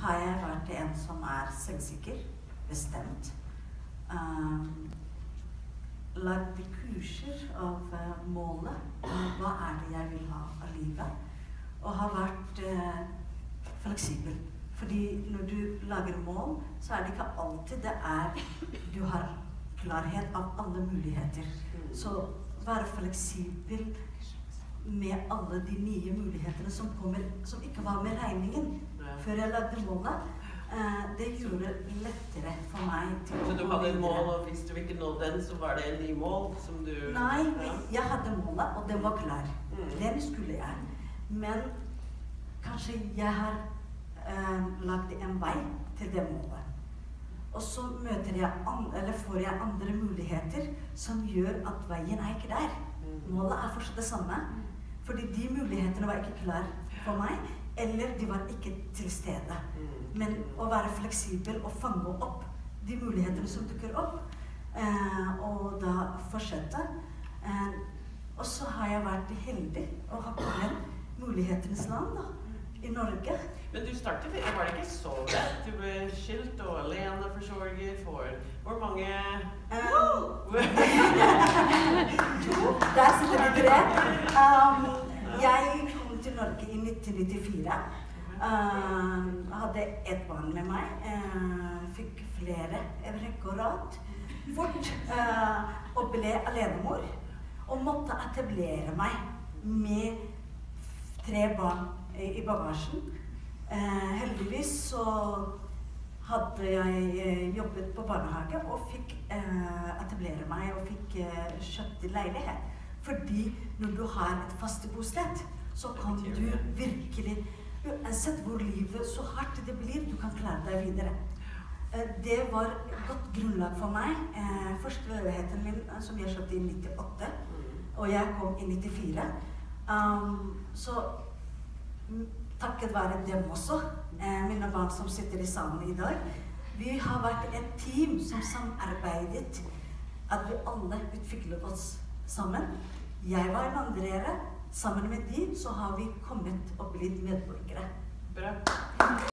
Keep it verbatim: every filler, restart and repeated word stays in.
har jeg vært en som er selvsikker, bestemt. Um, lagd kurser av uh, målet, uh, hva er det jeg vil ha av livet, og har vært uh, fleksibel. Fordi når du lager mål, så er det ikke alltid det er du har klarhet av alle muligheter. Så være fleksibel med alle de nye mulighetene som kommer, som ikke var med regningen før jeg lagde målet. Uh, det gjorde det lettere for meg til Så du hadde et mål, og hvis du ikke nådde den, så var det en ny mål som du... Nei, jeg hadde målet, og den var klar. Mm. Den skulle jeg. Men kanskje jeg har uh, lagd en vei til det målet. Og så møter jeg an, eller får jeg andre muligheter som gjør at veien er ikke der. Målet er fortsatt det samme, fordi de mulighetene var ikke klar for meg, eller de var ikke til stede. Men å være fleksibel og fange opp de mulighetene som dukker opp, eh, og da fortsette. Eh, og så har jeg vært heldig og har kommet mulighetenes land da, i Norge. Men du startet, var det ikke så lett? Du ble skilt og alene forsørger for hvor mange... Um, to, der sitter vi tre. Um, jeg kom til Norge i nitten nittifire. Uh, hadde et barn med meg, uh, fikk flere rekke og rad, fort, uh, og ble alenemor, og måtte etablere meg med tre barn i, i bagasjen. Uh, heldigvis så hadde jeg uh, jobbet på barnehage og fikk uh, etablere meg og fikk uh, kjøpt leilighet. Fordi når du har et faste bosted, så kan du virkelig, uansett hvor livet så hardt det blir, du kan klare deg videre. Det var et godt grunnlag for meg. Første leiligheten min som jeg kjøpte i nittiåtte, og jeg kom i nittifire. Um, så takket være dem også, mine barn som sitter i salen i dag. Vi har vært et team som samarbeidet, at vi alle utviklet oss sammen. Jeg var innvandrer. Sammen med de så har vi kommet og blitt medborgere. Bra.